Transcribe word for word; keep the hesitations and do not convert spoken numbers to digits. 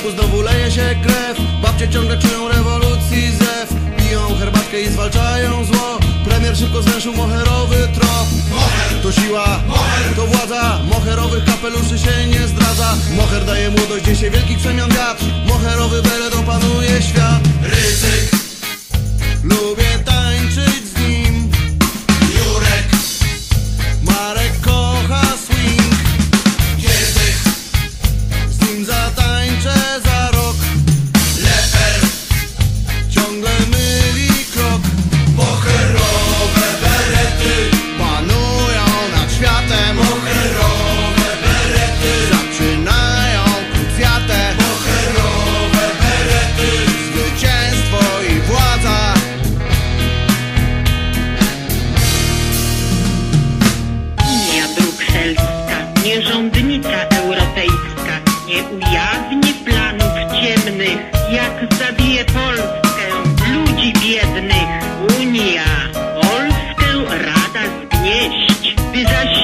Wojsku znowu leje się krew, babcie ciągle czują rewolucji zew. Piją herbatkę i zwalczają zło. Premier szybko zwęszył moherowy trop. Moher to siła, Moher to władza. Moherowych kapeluszy się nie zdradza. Moher daje młodość, gdzie się wielkich przemian wiatr. Moherowy beret opanuje świat. Rydzyk, Lubię tańczyć z nim. Jurek, Marek kocha swing. Giedrych, Z nim zatańczę za rok. Leper, Ciągle myli krok. moherowe berety, Panują nad światem. moherowe berety, Zaczynają krucjatę. moherowe berety, Zwycięstwo i władza. Unia brukselska, nie rządnica europejska, nie ujawni planów ciemnych, jak zabije Polskę, ludzi biednych. Unia Polskę rada zgnieść, by zaś